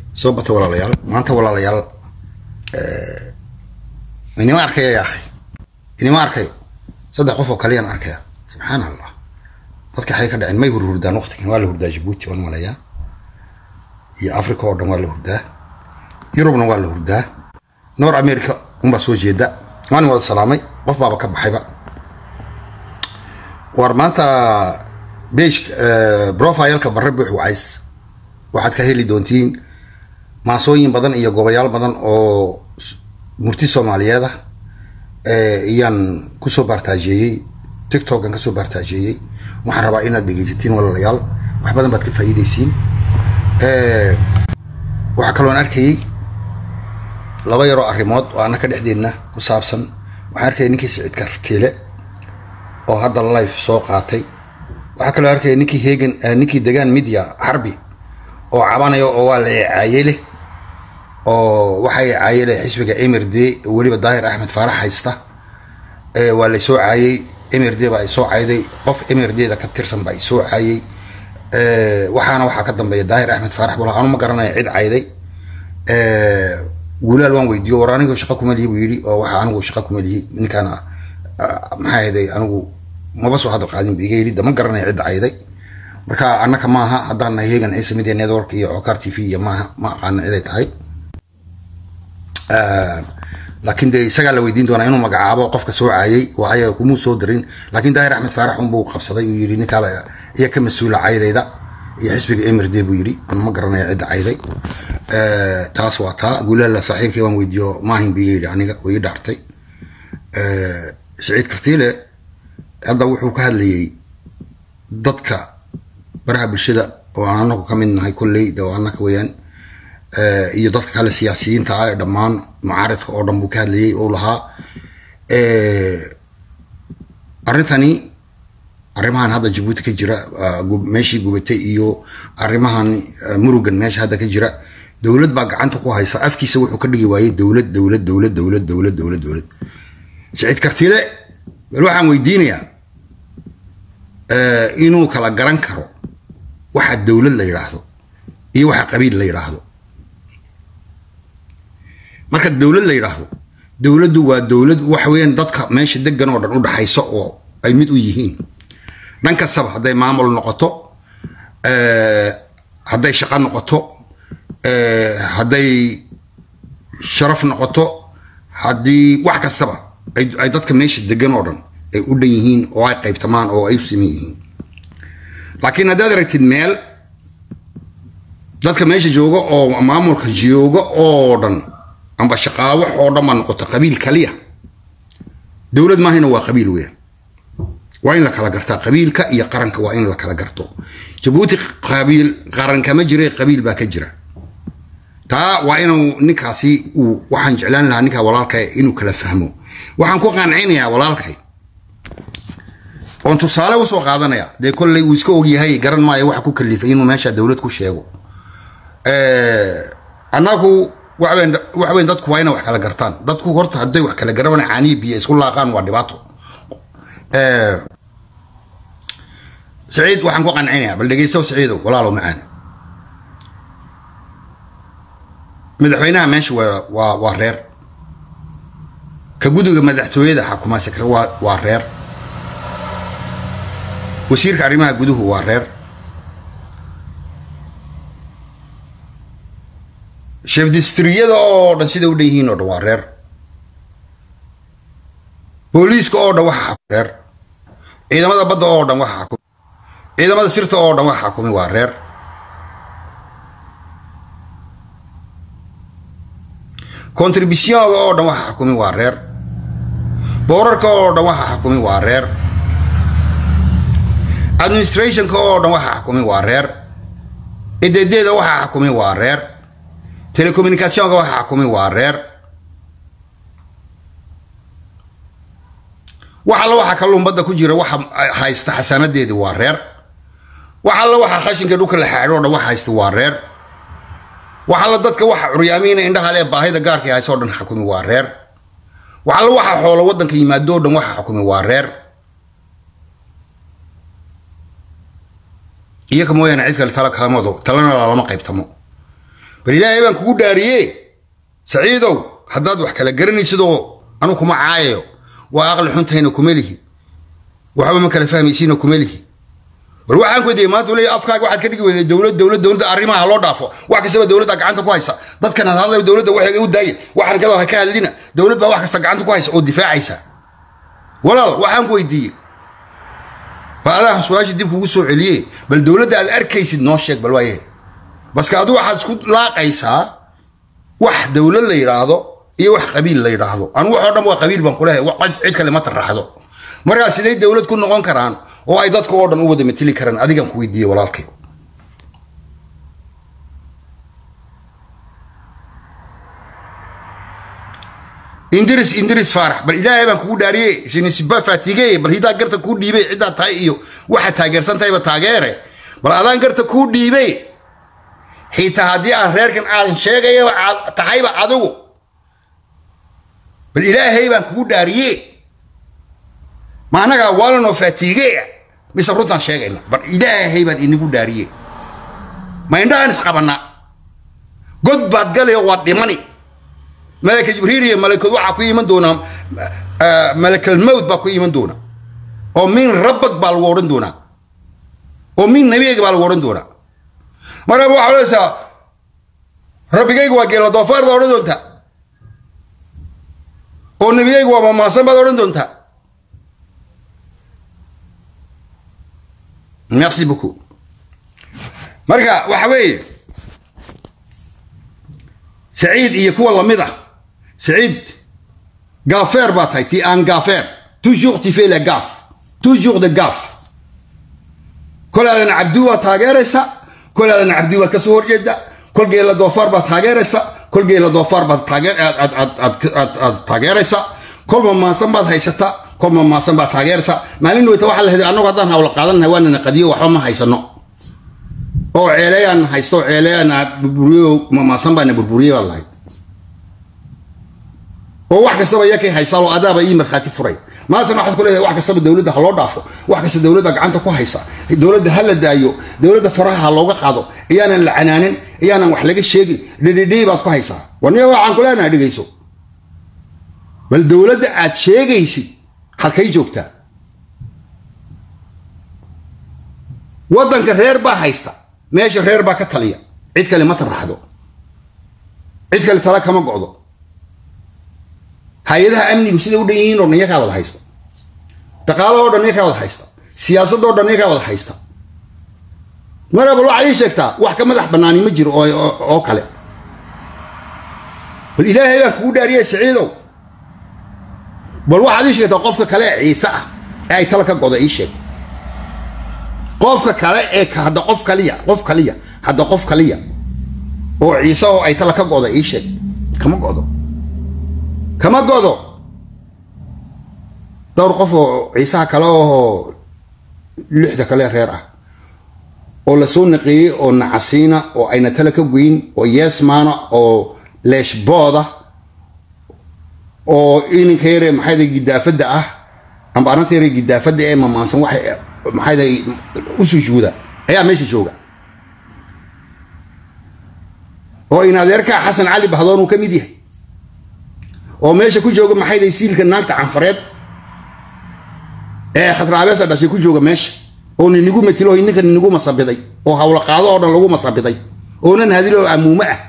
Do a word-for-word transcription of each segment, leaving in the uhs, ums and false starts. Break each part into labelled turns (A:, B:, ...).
A: صوبته ولا ليال ما أنت ولا ليال إني ما أركيا يا أخي إني ما أركيا صدق قفوا كليا أركيا سبحان الله dadka xay ka dhaceen may hururdaan waqtigan waa la hurdaa Djibouti waan malaya iyo Afrika oo dhan waa la hurdaa Yurubna waa la hurdaa North America uma soo jeeda waan wada salaamay qof baaba ka baxayba war maanta beesh profile-ka barre buux wacays waxaad ka heli doontiin maasooyin badan iyo gobayaal badan oo murti Soomaaliyeed ah ee iyaan ku soo bartaajiyay TikTok-kan ka soo bartaajiyay waxaan rabaa inaad dhegeysatiin walaalayaal wax badan baad ka faa'iideysiin ee waxa kale oo aan arkay laba yaro arrimood oo aan ka dhexdeena ku saabsan waxaan arkay ninkii Siciid Kartile oo hadda live soo qaatay waxa kale oo arkay ninkii Hegan ninkii degaan media harbi oo cabanayo oo waa la caayile oo waxay caayile xisbiga M R D waliba Daahir Axmed Faarax haysta ee waa la soo caayay M R D baa soo cayday qof M R D da ka tirsan baa soo caayay ee waxaana waxa ka dambeeyay Daahir Axmed Faarax walaal aanu ma garanayo cid cayday ee walaal waan weydiyo war anigu shaqo kuma liibo yiri oo waxa anigu shaqo kuma liibo ninkana maxay ahayd anigu ma baso hadal qaadin biga yiri dama garanayo cid cayday marka annaka maaha hadaan Hegan Ciise Media Network iyo Okar T V iyo maaha ma aan ciday tahay ee لكن ده سجل لو يدين دونا إنه مجعبه وقف كسوع عاي وعاي كمو صدرين لكن ده رحمة فرح أم بو قبصة يجري نكاله هي كم مسؤول عاي ده يحسب بأمر ده بيجري أنا ما قرنا يعد عاي ده أه تاسواتها قول له صحيح كمان فيديو ما هين بيجري يعني ويدارتي أه سعيد كرتيله هذا وحوك هاللي ضدك برها بالشدة وأنا كمان هاي كل ده وأنا كويان iyo dadka kale siyaasiyiinta ah dhamaan mucaaradka oo dhan buu ka hadlayay oo lahaa ee arintani arimahan hadda Djibouti ka jira meeshii gubatay iyo arimahan murugan meesha hadda ka jira dawlad baa gacanta ku haysa afkiisa wuxuu ka dhigi waayay dawlad dawlad dawlad dawlad dawlad dawlad dawlad Siciid Kartile waxaan weydiinayaa ee inuu kala garan karo waxa dawlad la yiraahdo iyo waxa qabiil la yiraahdo marka dawlad la yiraahdo dawladdu waa dawlad wax weyn dadka meesha degan oo dhan u dhaxayso oo ay mid u yihiin dhanka sabab haday maamul noqoto ee haday shaqo noqoto ee haday sharaf noqoto hadii wax kastaba ay dadka meesha degan oo dhan ay u dhan yihiin oo ay qaybtamaan oo ay sameeyeen laakiin hadaad aragtid meel dadka meesha jooga oo maamulka jooga oo dhan amba shaqaawo oo dhan ma noqoto qabiil kaliya dawlad ma hayna waa qabiil weyn waa in la kala gartaa qabiilka iyo qaranka waa in la kala garto Djibouti qabiil qaranka ma jiray qabiil baa ka jira taa waa inuu ninkaasi uu waxaan jeclaan lahaa ninka walaalkay inuu kala fahmo waxaan ku qancinayaa walaalkay oo tusaale u soo qaadanaya de kulay uu iska og yahay garan maayo waxa ku kalifay inuu meesha dawlad ku sheego ee anagu waxweyn waxweyn dadku waa inay wax kala gartaan dadku horta haday wax kala garan caani biyo isku laaqaan waa dhibaato ee Siciid waxaan ku qancinayaa bal dhageyso Siciid walaalo macaan madaxweynaha meesha waa waa reer ka gudiga madaxtooyada xukuma sakra waa waa reer wasiirka arrimaha guduhu waa reer chef districtyada oo dhan sida u dheeyihiin oo dhan waa reer booliiska oo dhan waxa reer ciidamada badda oo dhan waxa xukuma ciidamada sirta oo dhan waxa xukuma waa reer contribution oo dhan waxa xukuma waa reer boorarka oo dhan waxa xukuma waa reer administration ka oo dhan waxa xukuma waa reer ededeeda waxa xukuma waa reer telecommunication ka waxa xukuma waa reer waxa la waxa kalluun badda ku jira waxa haysta xasanadeedii waa reer waxa la waxa khashinka dhulka la xaadho dhan waxa haysta waa reer waxa la dadka waxa curyaamiina indhaha leh baahida gaarka ah soo dhan xukumi waa reer waxa la waxa xoolo wadanka yimaado dhan waxa xukumi waa reer iyaga mooyaan cid kale tala kaamado talana lama qaybtamo بالله بان كوكو داريه سعيدو حداد وح كلا قرني سدو أنا كما عايو وأغلى حنتين كمله وحبا ما كلا فاهميسين كمله والواحد كودي ما تقولي أفكار واحد كده كده الدولة الدولة الدولة أريمها على الله ضعفه واحد كسب الدولة قعنته كويسة ضد كان هذا الدولة واحد يقول داير واحد قال هكذا لنا دولة بقى واحد كسب قعنته كويس أو دفاع عيسى ولا واحد كويدي فأنا سؤال جديد كوسو عليه بل دولة ده الأركيس الناشك بالوايه بس كادو واحد سكوت لا عيسى واحد دولة اللي يراضو إيه واحد قبيل اللي يراضو أنا واحد ما قبيل بنقولها واحد عيد كلمات الرحضو مرة سيدي الدولة تكون نقون كران oo ay dadku oo dhan u wada matili karaan adigan ku weydiiyay walaalkay indiris indiris farax bal ilaahay baan kugu dhaariyay shini sibba fatigay bal hidaa garta ku dhiibay cida tahay iyo waxa taageersan tahay ba taageere bal adaan garta ku dhiibay xitaa hadii aan reerkan aan sheegayo tahayba adigu bal ilaahay baan kugu dhaariyay ما أنا قاولنا وفاتيجة بس رطنا شيء بس إلهي بان إني قد داريه ما عندنا نسقبنا قد بعد قال يا واد ماني ملك جبريل ملك الوعى كوي من دونا آه ملك الموت بكوي من دونا ومين ربك بالورن دونا ومين نبيك بالورن دونا مرة أبو حلسة ربك يقوى قال ضفار بالورن دونتا ونبيك يقوى ما سما بالورن دونتا Merci beaucoup. مركا وحوي سعيد يكون الله مضى سعيد غافير باتاي تي ان غافير توجور تي في لا غاف توجور دو غاف كل هذا عبدوه تاغيرسا كل هذا عبدوه كسور جدا كل جيل دوفار بتاغيرسا كل جيل دوفار بتاغير تاغيرسا كل ما سنبات هيستا كل ما سنبات تاغيرسا مالين ويتا waxa la heday anagu hadan hawla qaadanay waana qadiyo waxa ma haysano oo ceelayaan haysto ceelayaan burburiyo ma sanbana burburiyo wallahi oo wax kasta way ka haysalo adaaba ii marxati furay maanta waxaad ku leedahay wax kasta dawladda ha loo dhaafo wax kasta dawladda gacanta ku haysa dawladda hal la daayo dawladda faraha looga qaado iyaanan la canaanin iyaanan wax laga sheegin dhidhidhii baad ku haysaa waniyo waxaan ku leenahay dhigayso bal dawladda aad sheegaysi halkay joogtaa wadanka reer baa haysta meesha reer baa ka taliya cid kale ma taraxdo cid kale tala kama go'do hay'adaha amnigu sida u dhan yihiin oo niyaga wada haysta dhaqaalaha oo dhan niyaga wada haysta siyaasadda oo dhan niyaga wada haysta maraba loo cali sheegtaa wax ka madax banaani ma jiro oo oo kale bal ilaahay baa kugu dhaariyay saciidow bal waxa ii sheegtaa qofka kale ciise ah ay tala ka go'do ii sheeg qofka kale ee hada qof kaliya qof kaliya hada qof kaliya oo ciise oo ay tala ka go'do ii sheeg kama go'do kama go'do dhowr qof oo ciise kale oo lixda kale reer ah oo la soo naqiyay oo nacasiina oo ayna tala ka goyn oo yeesmaana oo leesh booda oo in kayre maxay gidaafada ah amba aan teeray gidaafada ee mamaansan wax maxay u sujuuda ayaa meesha jooga oo in adeerka Xasan Cali Bahdoon uu kamid yahay oo meesha ku jooga maxay siilka naagta canfareed ee khatraabeesa dhashay ku jooga meesha oo ninigu matilo inka ninigu masabiday oo hawla qaado oo dhan lagu masabiday oo nan hadilo amuuma ah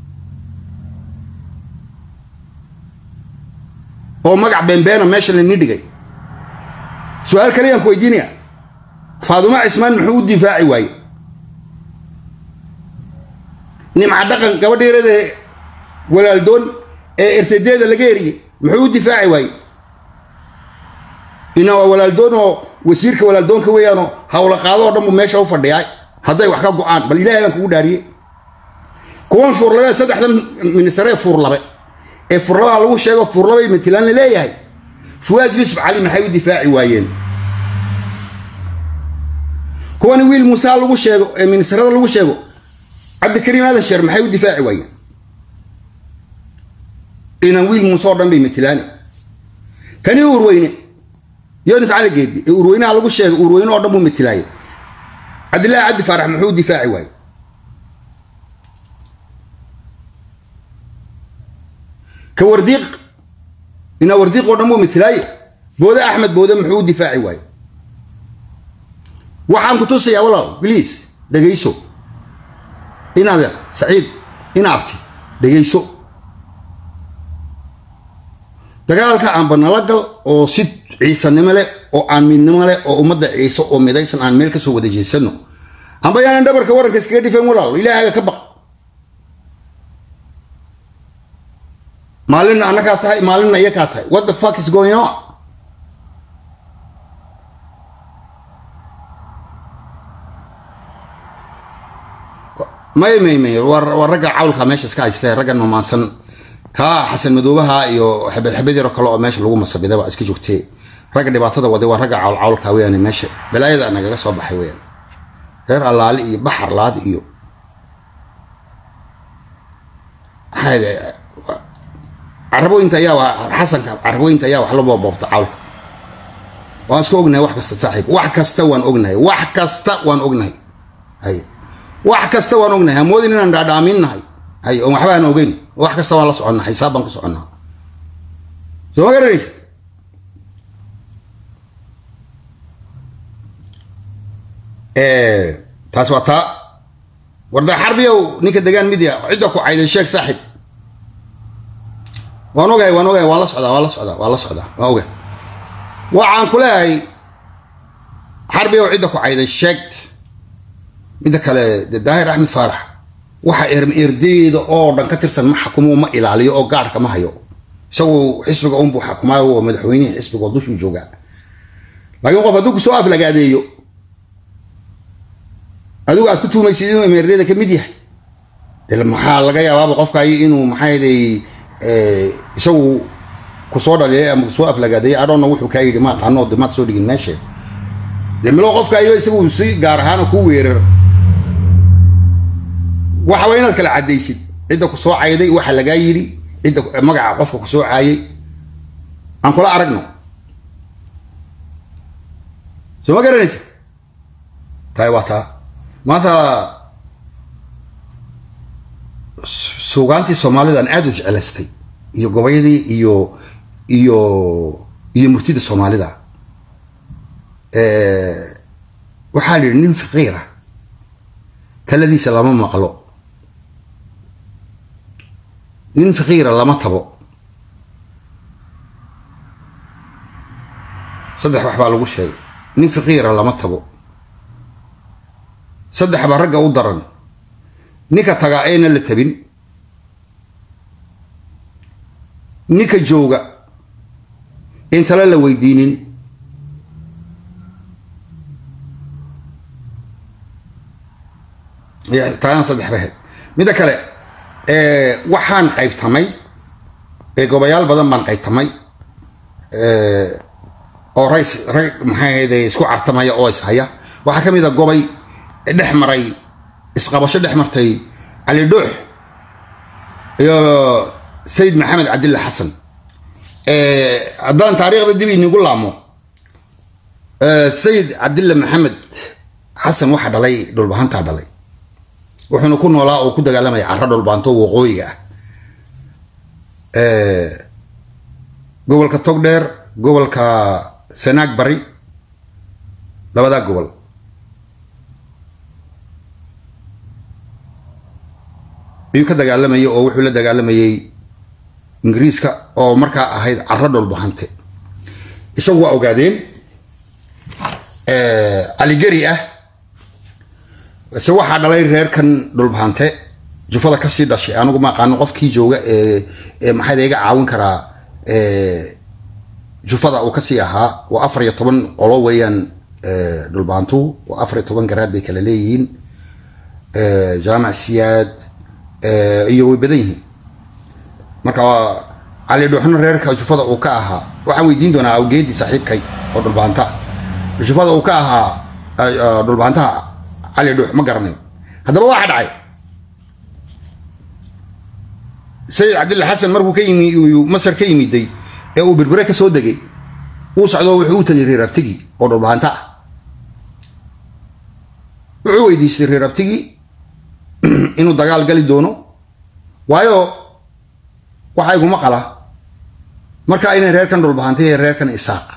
A: oo magac beenbeena meesha la nidhigay su'aal kale aan ku weydiinaya Faaduma Ismaan muxuu difaaci waayay nimca dhaqan gabadheerada walaaldoon ee irtideeda laga eriyay muxuu difaaci waayay ina walaaldoon oo wasiirka walaaldoonka weeyano hawla qaado oo dhan meesha u fadhiyay haday wax ka go'aan bal ilaahay aan kugu dhaariyay kuwan furlaba saddexdan minister ee furlaba ee furlaba lagu sheego furlaba mitilaan leeyahay Fuad Yusuf Ali maxay u difaaci waayeen كون ويل موسى لو شيغو من سرده لو شيغو عبد الكريم هذا الشر maxay u difaaci waayeen ina wiil موسى dhan bay mitilaan kani urweyne Yunus Ali Geedi urweyne lagu sheego urweyne oo dhan buu mitilaayay Abdullah Abdi Farax muxuu difaaci waayay كورديق إن ورديق ورمو مثلاي بودا أحمد بودا محمود دفاعي واي وحام كتوسي يا ولال بليز دقيسو إن هذا سعيد إن عبتي دقيسو دقالك عن بنالقل أو ست عيسى نملة أو عن من نملة أو أمد عيسى أو مدايسن عن ملك سو ودي جنسنو أم بيان دبر كورك كسكدي في مولال إلى هذا كبق مالنا أنا كاتاي مالنا يا كاتاي what the fuck is going on ما يمي مي ور ورجع عول خميش سكاي ستة رجع مماسن كا حسن مدوبها يو حبل حبل يركلوا ماشي لو مصب ده بقى اسكي جوتي رجع دبعته ودي ورجع عول عول كويان ماشي بلا إذا أنا جالس صباح وين غير الله علي بحر لاد إيو هذا عربو أنت يا حسن عربو أنت يا وحلو بابا تعال واسكو أغنى واحد كست صاحب واحد كستوان أغنى واحد كستوان أغنى هاي واحد كستوان أغنى هم مودين أن دامين هاي هاي وما حبا أنا أغنى واحد كستوان الله سبحانه حسابا كسبحانه شو ما قريش إيه تاسواتا وردا حربي أو نيك الدجان ميديا عندك عيد الشيخ صاحب وانو جاي وانو جاي والله صعدا والله صعدا والله صعدا اوكي وعن كلاي حربي وعندك عيد الشيخ ميدا كلا داهر احمد فرح waxa erm erdeeda oo dhan ka tirsan maxkamu ma ilaaliyo oo gaarka ma hayo soo xisbiga uun buu xakmayo oo madaxweynaha xisbiga dushu jooga laakiin qof haduu ku soo af lagaadeeyo adigu aad ku tuumaysid inuu erdeeda ka mid yahay dal maxaa laga yaabaa qofka ay inuu maxayday ee isagu ku soo dhaliyay ama soo af lagaadeeyo adoon wuxuu ka yiri ma qano damaad soo dhigin meesha demlo qofka ay isagu si gaar ahaan ku weerar waxa weyn kala cadeysid cid ku soo cayday waxa laga yiri cid magaca qofka ku soo caayay aan kula aragno soo ma garanaysid tay wata maanta suugaantii Soomaalidan aad u jecelaystay iyo gobayadii iyo iyo iyo murtida Soomaalida ee waxa la nin faqiira كالذي سلام مقلو نين فقيرة لما تبو صدح وحبا لغو شيء نين فقيرة لما تبو صدح برقة ودرن نيكا تقاعين اللي تبين نيكا جوغا انت لا ويدينين يا ترى صدح بهد ميدا كله ee waxaan qaybtamay ee gobayaal badan baan qaybtamay ee oo rays rag maxay isku cartamaya oo is haya waxa kamid ah gobay dhex maray isqabasho dhex martay Ali Dhuux iyo Sayyid Maxamed Cabdilla Xasan ee adan taariikhda dib inagu laamo ee Sayyid Cabdilla Maxamed Xasan waxa dhalay dhulbahanta dhalay wuxuu ku noolaa oo ku dagaalamay carrada dhulbaanto waqooyiga ah ee gobolka Togdheer gobolka Sanaag Bari labada gobol ayuu ka dagaalamay oo wuxuu la dagaalamayay Ingiriiska oo markaa ahayd carrada dhulbaante isagu waa ogaadeen ee Ali Gari ah se waxa dhalay reer kan dhulbaante jufada ka sii dhashay anigu ma aqaan qofkii jooga ee ee maxay iga caawin kara ee jufada uu ka sii ahaa waa afar iyo toban qolo weeyaan ee dhulbaantu waa afar iyo toban garaad bay kala leeyihiin ee jaamac siyaad ee iyo way badan yihiin marka Ali Dhuuxna reerka jufada uu ka ahaa waxaan weydiin doonaa awgeedii saaxiibkay oo dhulbaanta jufada uu ka ahaa dhulbaanta علي دوح ما قرنين هذا واحد عاي سيد عبد الله حسن مركو كيمي مصر كيمي دي او بربريكا سو دغي او سعدو وحو تجري رابتغي او دبانتا وحو ويدي سيري رابتغي انو دغال غلي دونو وايو waxa igu maqala marka inay reerkan dhulbahantay reerkan isaaq